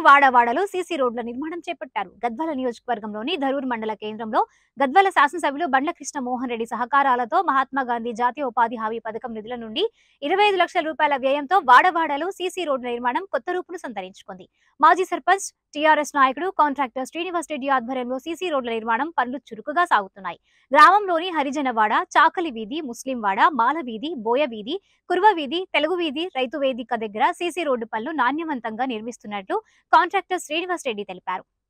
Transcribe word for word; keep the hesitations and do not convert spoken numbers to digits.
వాడవాడలో CC రోడ్ల నిర్మాణం చేపట్టారు. గద్వాల నియోజకవర్గంలోని ధరూర్ మండల కేంద్రంలో గద్వాల శాసనసభ్యులు బండ్ల కృష్ణ మోహన్ రెడ్డి సహకారాలతో మహాత్మా గాంధీ జాతీయ ఉపాధి హామీ పథకం నిధుల నుండి ఇరవై ఐదు లక్షల రూపాయల వ్యయంతో వాడవాడలో సీసీ రోడ్ల నిర్మాణం కొత్త రూపును సంతరించుకుంది. మాజీ సర్పంచ్, టీఆర్ఎస్ నాయకుడు, కాంట్రాక్టర్ శ్రీనివాస్ రెడ్డి ఆధ్వర్యంలో సీసీ రోడ్ల నిర్మాణం పనులు చురుకుగా సాగుతున్నాయి. గ్రామంలోని హరిజనవాడ, చాకలి వీధి, ముస్లింవాడ, మాల వీధి, బోయ వీధి, కుర్వ వీధి, తెలుగు వీధి, రైతు వేదిక దగ్గర సీసీ రోడ్డు పనులు నాణ్యవంతంగా నిర్మిస్తున్నట్లు కాంట్రాక్టర్ శ్రీనివాస్ రెడ్డి తెలిపారు.